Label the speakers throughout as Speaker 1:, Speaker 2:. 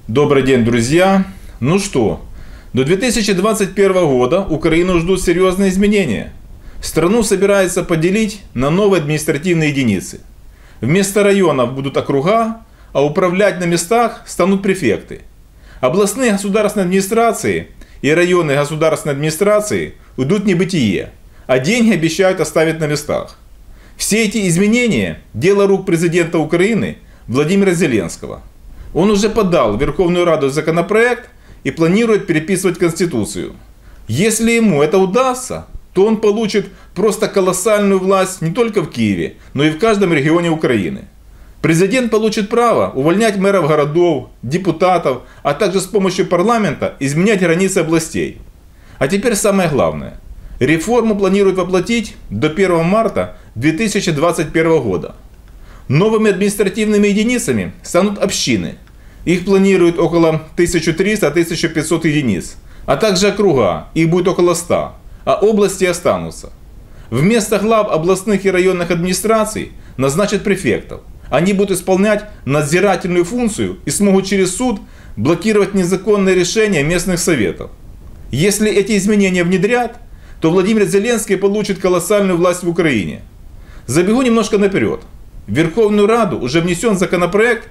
Speaker 1: Добрый день, друзья! Ну что, до 2021 года Украину ждут серьезные изменения. Страну собираются поделить на новые административные единицы. Вместо районов будут округа, а управлять на местах станут префекты. Областные государственные администрации и районные государственные администрации уйдут в небытие, а деньги обещают оставить на местах. Все эти изменения – дело рук президента Украины Владимира Зеленского. Он уже подал в Верховную Раду законопроект и планирует переписывать Конституцию. Если ему это удастся, то он получит просто колоссальную власть не только в Киеве, но и в каждом регионе Украины. Президент получит право увольнять мэров городов, депутатов, а также с помощью парламента изменять границы областей. А теперь самое главное. Реформу планируют воплотить до 1 марта 2021 года. Новыми административными единицами станут общины. Их планируют около 1300-1500 единиц, а также округа, их будет около 100, а области останутся. Вместо глав областных и районных администраций назначат префектов. Они будут исполнять надзирательную функцию и смогут через суд блокировать незаконные решения местных советов. Если эти изменения внедрят, то Владимир Зеленский получит колоссальную власть в Украине. Забегу немножко наперед. В Верховную Раду уже внесен законопроект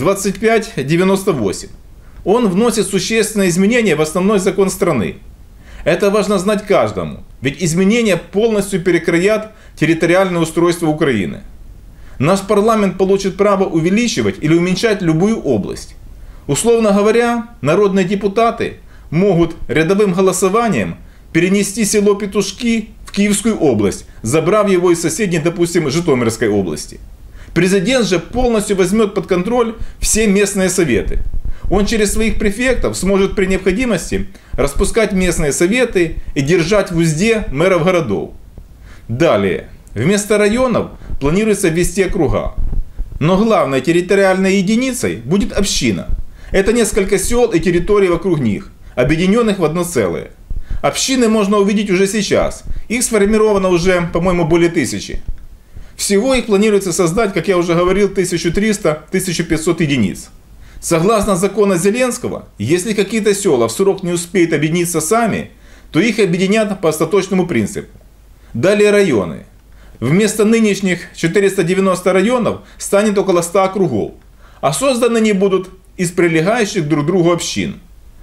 Speaker 1: 2598. Он вносит существенные изменения в основной закон страны. Это важно знать каждому, ведь изменения полностью перекроят территориальное устройство Украины. Наш парламент получит право увеличивать или уменьшать любую область. Условно говоря, народные депутаты могут рядовым голосованием перенести село Петушки в Киевскую область, забрав его из соседней, допустим, Житомирской области. Президент же полностью возьмет под контроль все местные советы. Он через своих префектов сможет при необходимости распускать местные советы и держать в узде мэров городов. Далее, вместо районов планируется ввести округа. Но главной территориальной единицей будет община. Это несколько сел и территорий вокруг них, объединенных в одно целое. Общины можно увидеть уже сейчас. Их сформировано уже, по-моему, более 1000. Всего их планируется создать, как я уже говорил, 1300-1500 единиц. Согласно закону Зеленского, если какие-то села в срок не успеют объединиться сами, то их объединят по остаточному принципу. Далее районы. Вместо нынешних 490 районов станет около 100 округов, а созданы они будут из прилегающих друг к другу общин.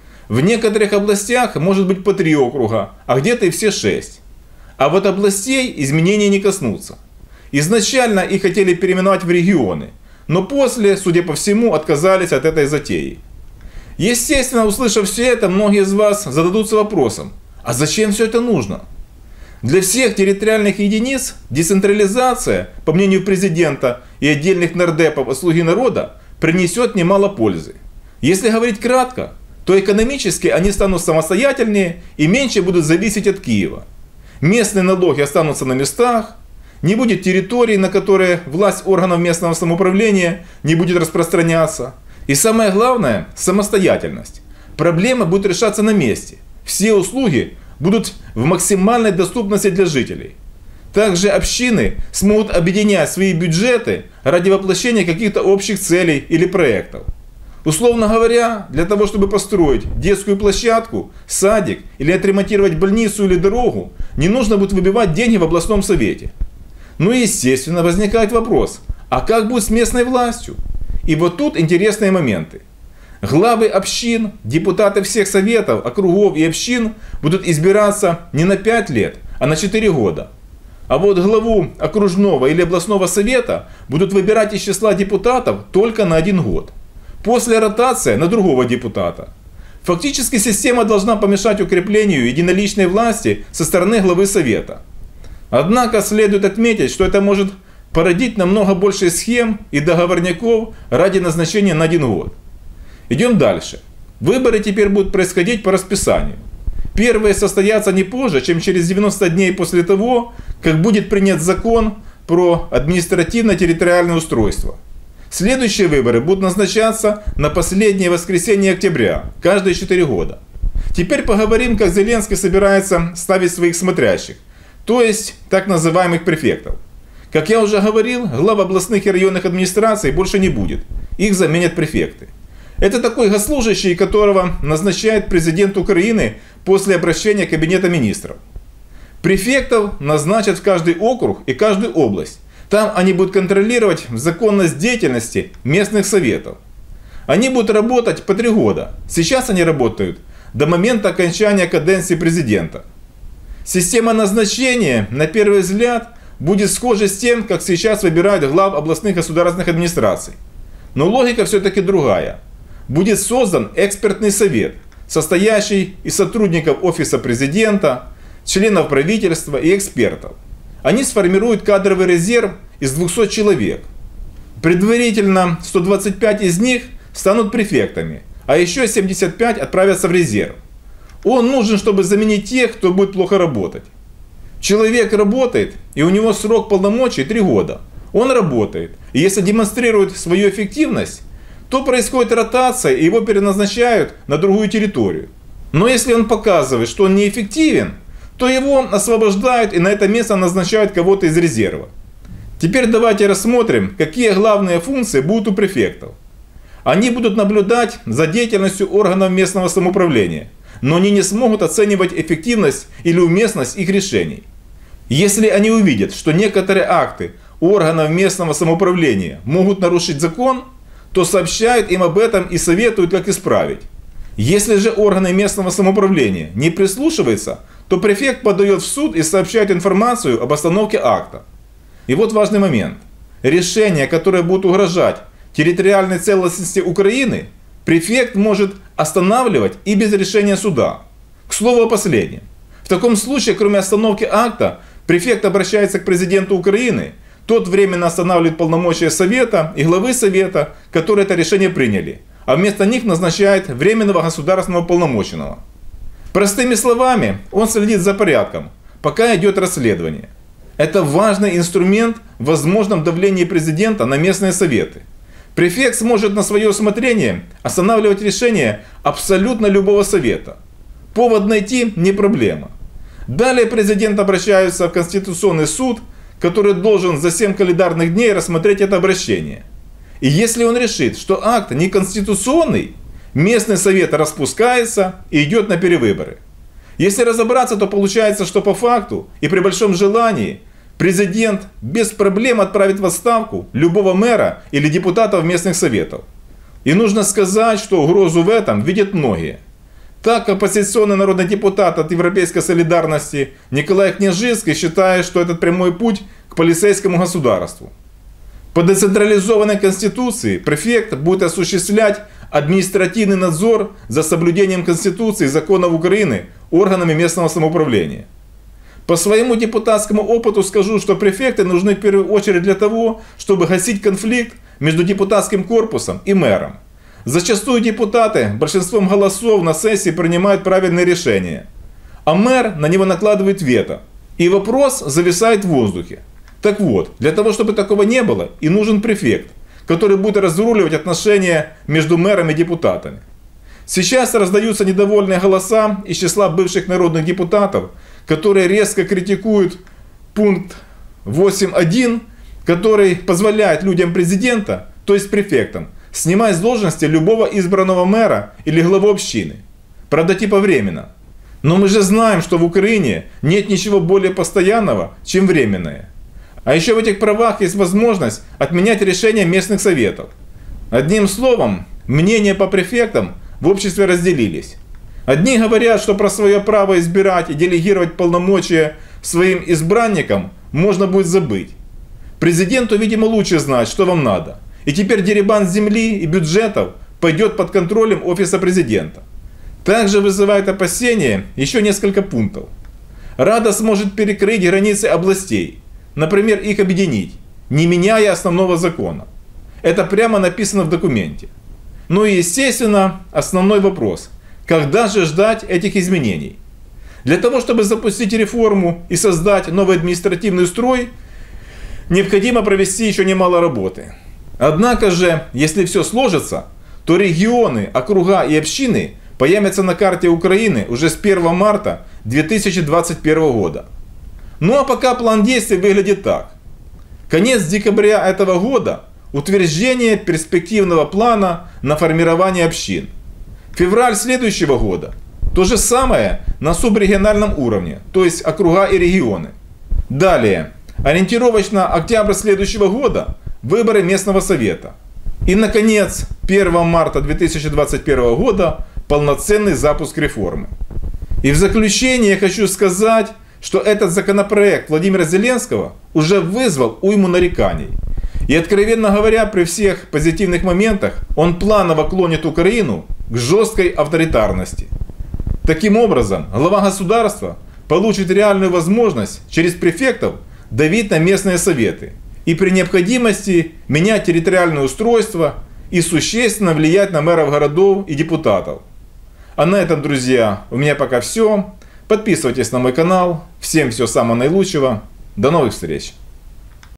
Speaker 1: В некоторых областях может быть по 3 округа, а где-то и все 6. А вот областей изменений не коснутся. Изначально их хотели переименовать в регионы, но после, судя по всему, отказались от этой затеи. Естественно, услышав все это, многие из вас зададутся вопросом, а зачем все это нужно? Для всех территориальных единиц децентрализация, по мнению президента и отдельных нардепов от «Слуги народа», принесет немало пользы. Если говорить кратко, то экономически они станут самостоятельнее и меньше будут зависеть от Киева. Местные налоги останутся на местах, не будет территорий, на которые власть органов местного самоуправления не будет распространяться. И самое главное – самостоятельность. Проблемы будут решаться на месте. Все услуги будут в максимальной доступности для жителей. Также общины смогут объединять свои бюджеты ради воплощения каких-то общих целей или проектов. Условно говоря, для того, чтобы построить детскую площадку, садик или отремонтировать больницу или дорогу, не нужно будет выбивать деньги в областном совете. Ну и естественно возникает вопрос, а как будет с местной властью? И вот тут интересные моменты. Главы общин, депутаты всех советов, округов и общин будут избираться не на 5 лет, а на 4 года. А вот главу окружного или областного совета будут выбирать из числа депутатов только на 1 год. После ротации на другого депутата. Фактически система должна помешать укреплению единоличной власти со стороны главы совета. Однако следует отметить, что это может породить намного больше схем и договорняков ради назначения на 1 год. Идем дальше. Выборы теперь будут происходить по расписанию. Первые состоятся не позже, чем через 90 дней после того, как будет принят закон про административно-территориальное устройство. Следующие выборы будут назначаться на последнее воскресенье октября, каждые 4 года. Теперь поговорим, как Зеленский собирается ставить своих смотрящих, то есть так называемых префектов. Как я уже говорил, глав областных и районных администраций больше не будет. Их заменят префекты. Это такой госслужащий, которого назначает президент Украины после обращения Кабинета министров. Префектов назначат в каждый округ и каждую область. Там они будут контролировать законность деятельности местных советов. Они будут работать по 3 года. Сейчас они работают до момента окончания каденции президента. Система назначения, на первый взгляд, будет схожа с тем, как сейчас выбирают глав областных государственных администраций. Но логика все-таки другая. Будет создан экспертный совет, состоящий из сотрудников офиса президента, членов правительства и экспертов. Они сформируют кадровый резерв из 200 человек. Предварительно 125 из них станут префектами, а еще 75 отправятся в резерв. Он нужен, чтобы заменить тех, кто будет плохо работать. Человек работает, и у него срок полномочий 3 года. Он работает, и если демонстрирует свою эффективность, то происходит ротация, и его переназначают на другую территорию. Но если он показывает, что он неэффективен, то его освобождают и на это место назначают кого-то из резерва. Теперь давайте рассмотрим, какие главные функции будут у префектов. Они будут наблюдать за деятельностью органов местного самоуправления, но они не смогут оценивать эффективность или уместность их решений. Если они увидят, что некоторые акты органов местного самоуправления могут нарушить закон, то сообщают им об этом и советуют, как исправить. Если же органы местного самоуправления не прислушиваются, то префект подает в суд и сообщает информацию об остановке акта. И вот важный момент. Решения, которые будут угрожать территориальной целостности Украины, префект может останавливать и без решения суда. К слову о последнем. В таком случае, кроме остановки акта, префект обращается к президенту Украины, тот временно останавливает полномочия Совета и главы Совета, которые это решение приняли, а вместо них назначает временного государственного полномоченного. Простыми словами, он следит за порядком, пока идет расследование. Это важный инструмент в возможном давлении президента на местные советы. Префект сможет на свое усмотрение останавливать решение абсолютно любого совета. Повод найти не проблема. Далее президент обращается в Конституционный суд, который должен за 7 календарных дней рассмотреть это обращение. И если он решит, что акт неконституционный, местный совет распускается и идет на перевыборы. Если разобраться, то получается, что по факту и при большом желании президент без проблем отправит в отставку любого мэра или депутатов местных советов. И нужно сказать, что угрозу в этом видят многие. Так, оппозиционный народный депутат от Европейской солидарности Николай Княжицкий считает, что это прямой путь к полицейскому государству. По децентрализованной конституции префект будет осуществлять административный надзор за соблюдением Конституции и законов Украины органами местного самоуправления. По своему депутатскому опыту скажу, что префекты нужны в первую очередь для того, чтобы гасить конфликт между депутатским корпусом и мэром. Зачастую депутаты большинством голосов на сессии принимают правильные решения, а мэр на него накладывает вето, и вопрос зависает в воздухе. Так вот, для того, чтобы такого не было, и нужен префект, который будет разруливать отношения между мэром и депутатами. Сейчас раздаются недовольные голоса из числа бывших народных депутатов, которые резко критикуют пункт 8.1, который позволяет людям президента, то есть префектам, снимать с должности любого избранного мэра или главу общины. Правда, типа временно. Но мы же знаем, что в Украине нет ничего более постоянного, чем временное. А еще в этих правах есть возможность отменять решения местных советов. Одним словом, мнения по префектам в обществе разделились. Одни говорят, что про свое право избирать и делегировать полномочия своим избранникам можно будет забыть. Президенту, видимо, лучше знать, что вам надо. И теперь дерибан земли и бюджетов пойдет под контролем офиса президента. Также вызывает опасения еще несколько пунктов. Рада сможет перекрыть границы областей, например, их объединить, не меняя основного закона. Это прямо написано в документе. Ну и, естественно, основной вопрос. Когда же ждать этих изменений? Для того, чтобы запустить реформу и создать новый административный строй, необходимо провести еще немало работы. Однако же, если все сложится, то регионы, округа и общины появятся на карте Украины уже с 1 марта 2021 года. Ну а пока план действий выглядит так. Конец декабря этого года утверждение перспективного плана на формирование общин. Февраль следующего года. То же самое на субрегиональном уровне, то есть округа и регионы. Далее. Ориентировочно октябрь следующего года. Выборы местного совета. И, наконец, 1 марта 2021 года полноценный запуск реформы. И в заключение я хочу сказать, что этот законопроект Владимира Зеленского уже вызвал уйму нареканий. И, откровенно говоря, при всех позитивных моментах он планово клонит Украину к жесткой авторитарности. Таким образом, глава государства получит реальную возможность через префектов давить на местные советы и при необходимости менять территориальное устройство и существенно влиять на мэров городов и депутатов. А на этом, друзья, у меня пока все. Подписывайтесь на мой канал. Всем всего самого наилучшего. До новых встреч!